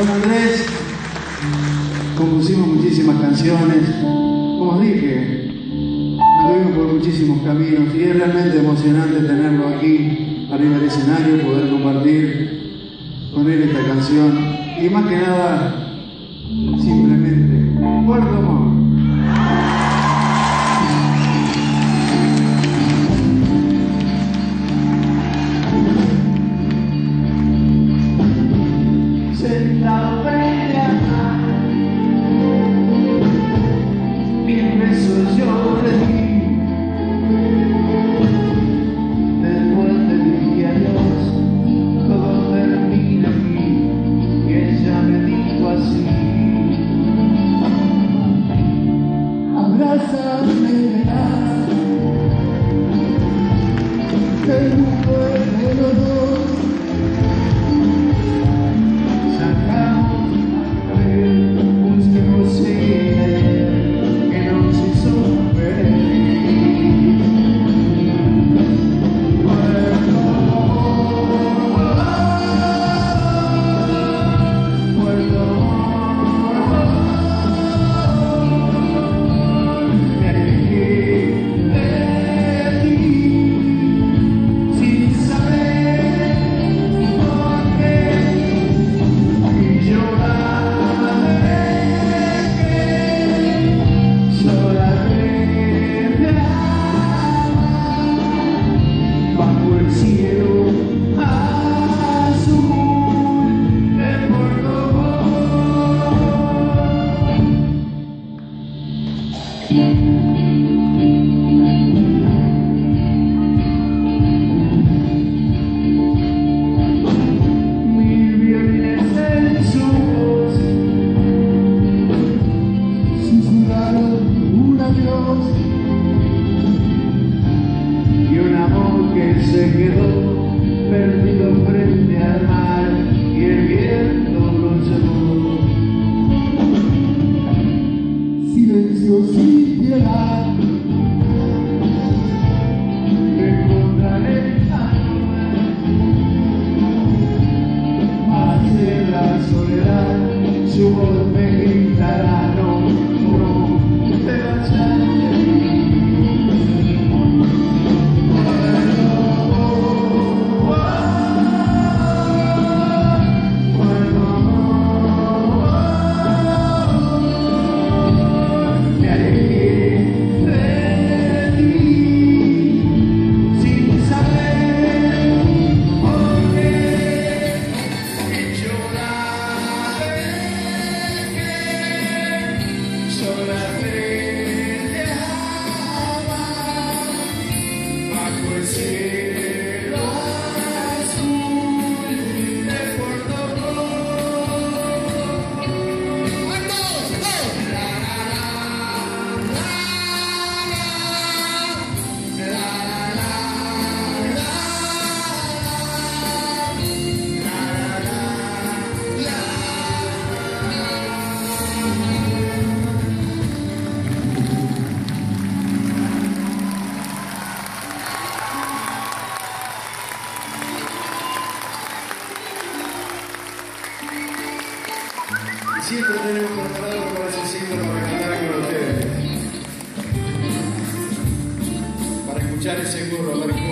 Con Andrés compusimos muchísimas canciones. Como os dije, anduvimos por muchísimos caminos y es realmente emocionante tenerlo aquí, arriba del escenario, poder compartir con él esta canción. Y más que nada, simplemente, Puerto Montt. Sentado frente al mar, mil besos yo le di. Después te dije adiós, todo termina aquí, y ella me dijo así: abrázame, verás, que el mundo es de los dos. Y un amor que se quedó perdido frente al mar y el viento lo llevó. Silencio sin piedad, encontraré más de la soledad, su voz me gritará: no, no te vayas de mí. Siempre tenemos preparado para ese símbolo para cantar con ustedes. Para escuchar ese burro,